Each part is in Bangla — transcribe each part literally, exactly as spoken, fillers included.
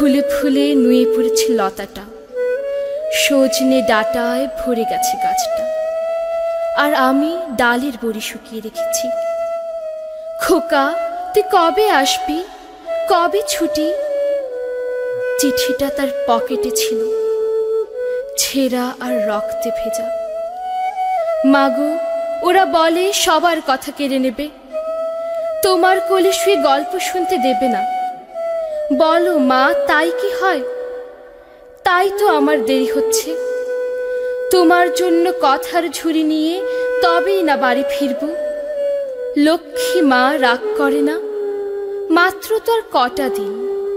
ফুলে ফুলে নুয়ে পড়েছে লতাটা, সজনে ডাটায় ভরে গেছে গাছটা, আর আমি ডালের বড়ি শুকিয়ে রেখেছি। খোকা, তুই কবে আসবি, কবে ছুটি? চিঠিটা তার পকেটে ছিল, ছেঁড়া আর রক্তে ভেজা। মাগো, ওরা বলে সবার কথা কেড়ে নেবে, তোমার কোলে শুয়ে গল্প শুনতে দেবে না। বলো মা, তাই কি হয়? তাই তো আমার দেরি হচ্ছে। তোমার জন্য কথার ঝুড়ি নিয়ে তবেই না বাড়ি ফিরব। লক্ষ্মী মা রাগ করে না, মাত্র তো আর কটা দিন।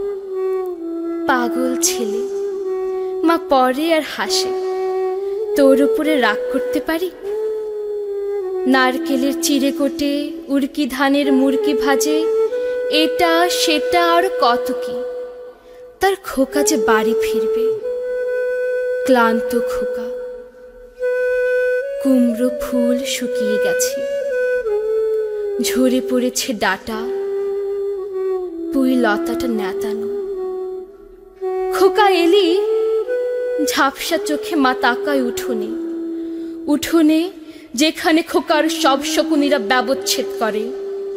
পাগল ছেলে, মা পড়ে আর হাসে। তোর উপরে রাগ করতে পারি? নারকেলের চিড়ে কোটে, উড়কি ধানের মুরকি ভাজে, এটা সেটা আর কত কি। তার খোকা যে বাড়ি ফিরবে, ক্লান্ত খোকা। কুমড়ো ফুল শুকিয়ে গেছে, ঝরে পড়েছে ডাটা, পুঁই লতাটা নেতানো। খোকা এলি? ঝাপসা চোখে মা তাকায় উঠোনে, উঠোনে যেখানে খোকার সব শকুনিরা ব্যবচ্ছেদ করে।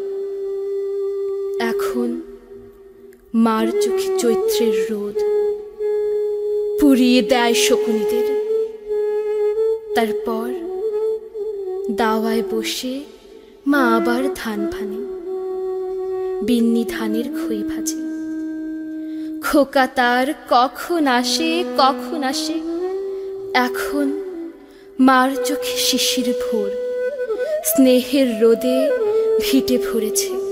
এখন মার চোখে চৈত্রের রোদ পুড়িয়ে দেয় শকুনিদের। তারপর দাওয়ায় বসে মা আবার ধান ভানে, বিন্নি ধানের খই ভাজে। খোকা তার কখন আসে কখন আসে। এখন মার চোখে শিশির ভোর, স্নেহের রোদে ভিটে ভরেছে।